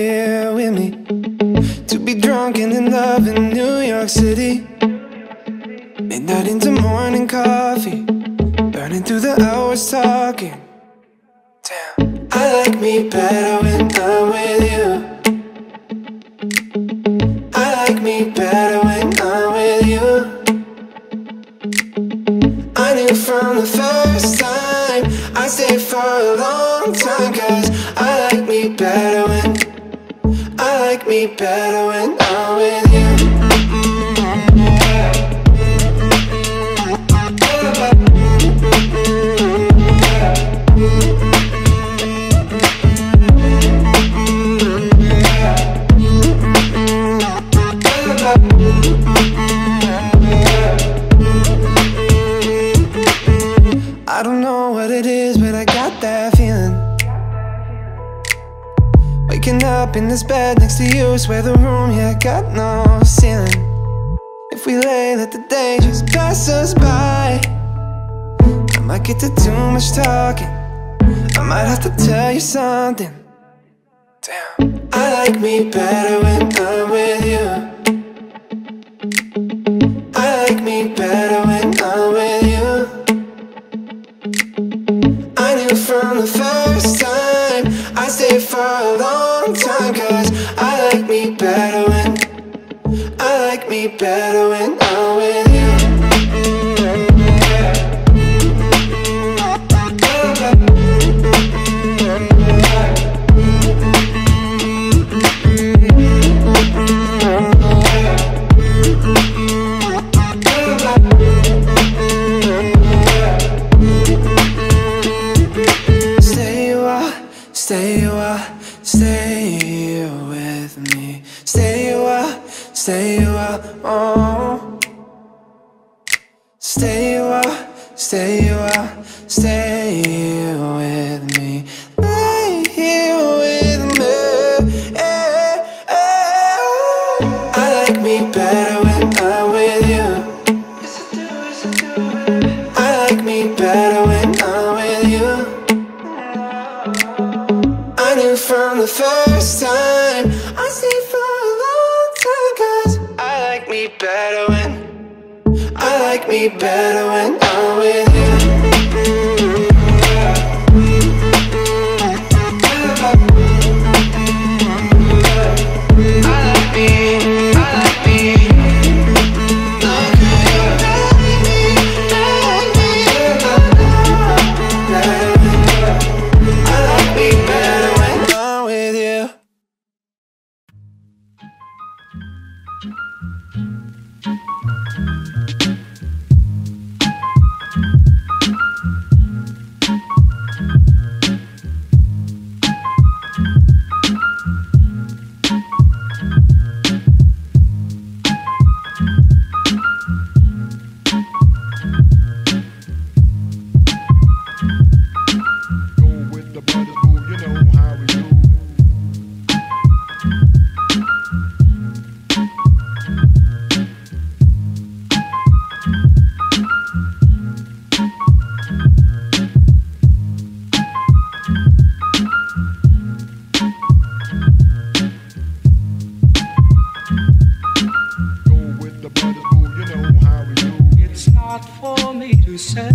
here with me, to be drunk and in love in New York City. Midnight into morning coffee, burning through the hours talking. Damn, I like me better when I'm with you. I like me better when I'm with you. I knew from the first time I'd stay for a long time, 'cause I like me better when I'm with you. I don't know what it is, but I got that feeling. Waking up in this bed next to you, swear the room, yeah, got no ceiling. If we lay, let the day just pass us by. I might get to too much talking, I might have to tell you something. Damn, I like me better when I'm with you. I like me better when I'm with you. I knew from the first time I'd stay for a long time, 'cause I like me better when I'm with you. Stay with me. Stay a while, oh. Stay a while, stay with me. Lay here with me. I like me better when I'm with you. I like me better when I'm with you. I knew from the first time I'd stay for a long time, 'cause I like me better when I'm with you. For me to say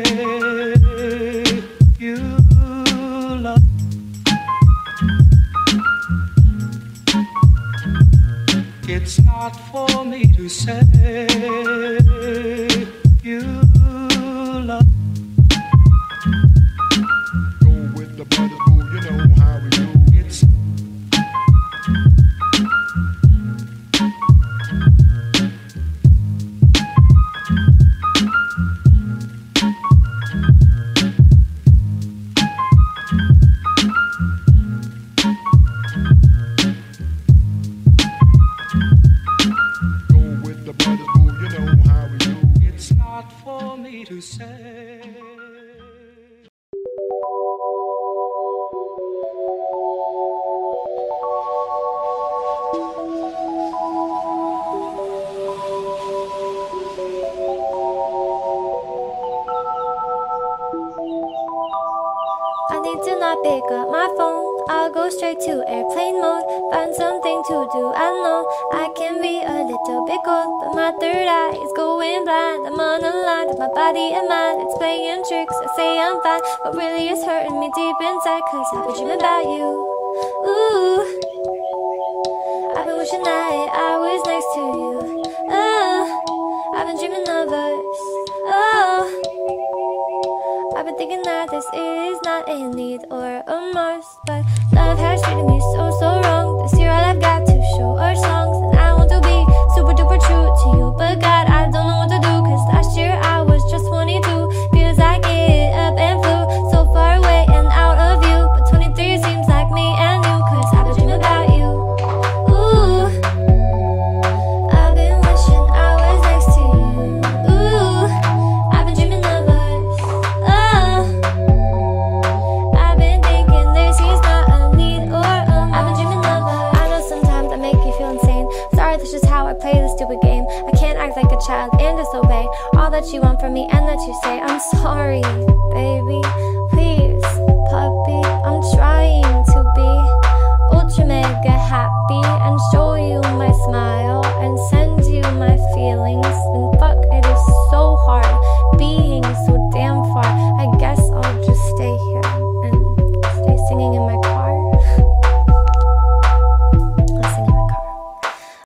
you love. It's not for me to say you love. Go with the brothers, boo, you know how we do. It's for out my phone, I'll go straight to airplane mode. Find something to do, I know I can be a little bit cold, but my third eye is going blind. I'm on a line with my body and mind. It's playing tricks, I say I'm fine, but really it's hurting me deep inside. Cause I've been dreaming about you. Ooh, I've been wishing I was next to you. Oh, I've been dreaming of us. Oh, I've been thinking that this is not a need or a must, but love has treated me so wrong. This year all I've got to show are songs, and I want to be super duper true to you, but God, I don't know what to do. Cause last year I was just 22. Feels like it up and flew so far away and out of view, but 23 seems like me and you. Cause I've been dreaming about you. Ooh, I've been wishing I was next to you. Ooh, I've been dreaming of us. Oh, I've been thinking this is not a need or a must. I've been dreaming of us. I know sometimes I make you feel insane. Sorry, that's just how I play this stupid game. I can't act like a child and disobey all that you want from me and that you say. I'm sorry, baby, please, puppy. I'm trying to be ultra mega happy and show you my smile.